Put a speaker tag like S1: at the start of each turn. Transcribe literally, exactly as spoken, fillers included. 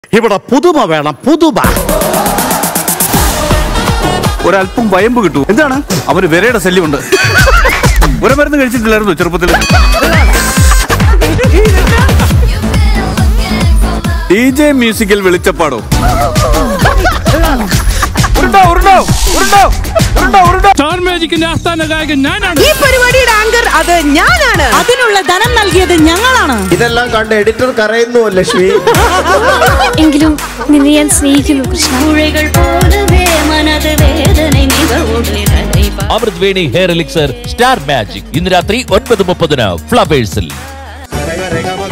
S1: ഇവിടെ പുതുമ വേണം, പുതുമ.
S2: ഒരല്പം വയമ്പ് കിട്ടൂ. എന്താണ്? അവന് വിരയുടെ ശല്യമുണ്ട്. ഒരു മരുന്ന് കഴിച്ചിട്ടില്ലായിരുന്നു ചെറുപ്പത്തിൽ. ഡി ജെ മ്യൂസിക്കൽ വെളിച്ചപ്പാടോ?
S3: ഈ പരിപാടിയുടെ ആങ്കർ അത് ഞാനാണ്. അതിനുള്ള ധനം നൽകിയത് ഞങ്ങളാണ്.
S4: ഇതെല്ലാം കണ്ട് എഡിറ്റർ കരയുന്നു ലക്ഷ്മി.
S5: എങ്കിലും നിന്നെ ഞാൻ സ്നേഹിക്കുന്നു Krishna.
S6: Amritveni hair elixir star magic ഇന്ന് രാത്രി ഒൻപത് മുപ്പതിന് ഫ്ലവേഴ്സിൽ.